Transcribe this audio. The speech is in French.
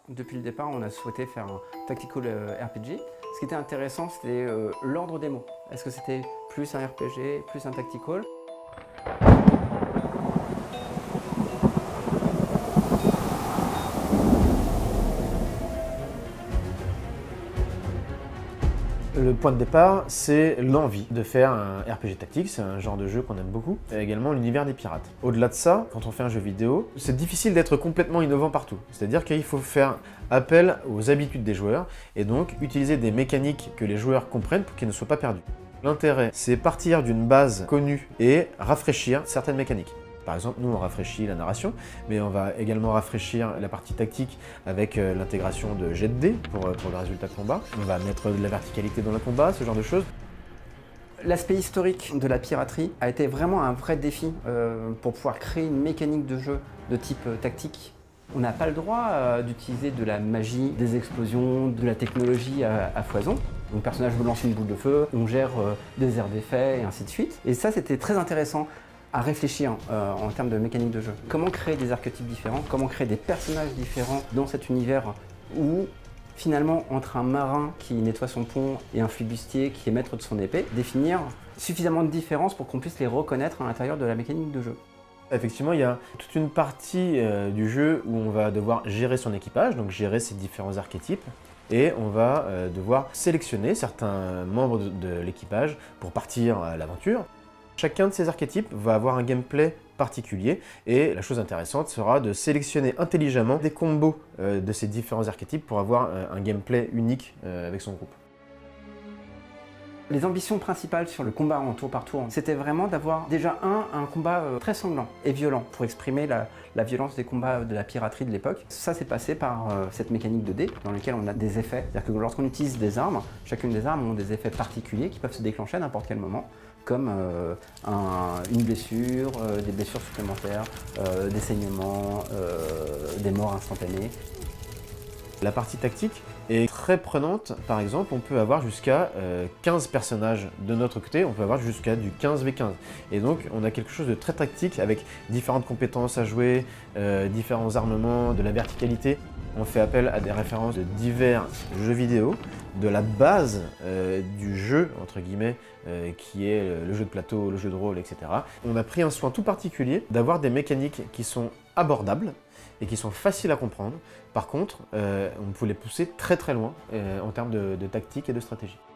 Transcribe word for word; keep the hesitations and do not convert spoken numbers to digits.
Depuis le départ, on a souhaité faire un tactical R P G. Ce qui était intéressant, c'était euh, l'ordre des mots. Est-ce que c'était plus un R P G, plus un tactical? Le point de départ, c'est l'envie de faire un R P G tactique, c'est un genre de jeu qu'on aime beaucoup, et également l'univers des pirates. Au-delà de ça, quand on fait un jeu vidéo, c'est difficile d'être complètement innovant partout. C'est-à-dire qu'il faut faire appel aux habitudes des joueurs, et donc utiliser des mécaniques que les joueurs comprennent pour qu'ils ne soient pas perdus. L'intérêt, c'est partir d'une base connue et rafraîchir certaines mécaniques. Par exemple, nous, on rafraîchit la narration, mais on va également rafraîchir la partie tactique avec euh, l'intégration de jet de dés pour, euh, pour le résultat de combat. On va mettre de la verticalité dans le combat, ce genre de choses. L'aspect historique de la piraterie a été vraiment un vrai défi euh, pour pouvoir créer une mécanique de jeu de type euh, tactique. On n'a pas le droit euh, d'utiliser de la magie, des explosions, de la technologie à, à foison. Donc le personnage veut lancer une boule de feu, on gère euh, des airs d'effet et ainsi de suite. Et ça, c'était très intéressant à réfléchir euh, en termes de mécanique de jeu. Comment créer des archétypes différents, comment créer des personnages différents dans cet univers où, finalement, entre un marin qui nettoie son pont et un flibustier qui est maître de son épée, définir suffisamment de différences pour qu'on puisse les reconnaître à l'intérieur de la mécanique de jeu. Effectivement, il y a toute une partie euh, du jeu où on va devoir gérer son équipage, donc gérer ses différents archétypes, et on va euh, devoir sélectionner certains membres de, de l'équipage pour partir à l'aventure. Chacun de ces archétypes va avoir un gameplay particulier et la chose intéressante sera de sélectionner intelligemment des combos euh, de ces différents archétypes pour avoir un, un gameplay unique euh, avec son groupe. Les ambitions principales sur le combat en tour par tour, c'était vraiment d'avoir déjà un, un combat euh, très sanglant et violent pour exprimer la, la violence des combats de la piraterie de l'époque. Ça s'est passé par euh, cette mécanique de dés dans laquelle on a des effets. C'est-à-dire que lorsqu'on utilise des armes, chacune des armes ont des effets particuliers qui peuvent se déclencher à n'importe quel moment, comme euh, un, une blessure, euh, des blessures supplémentaires, euh, des saignements, euh, des morts instantanées. La partie tactique est très prenante. Par exemple, on peut avoir jusqu'à euh, quinze personnages de notre côté, on peut avoir jusqu'à du quinze v quinze. Et donc, on a quelque chose de très tactique avec différentes compétences à jouer, euh, différents armements, de la verticalité. On fait appel à des références de divers jeux vidéo, de la base euh, du jeu, entre guillemets, euh, qui est le jeu de plateau, le jeu de rôle, et cetera. On a pris un soin tout particulier d'avoir des mécaniques qui sont abordables et qui sont faciles à comprendre. Par contre, euh, on peut les pousser très très loin euh, en termes de, de tactique et de stratégie.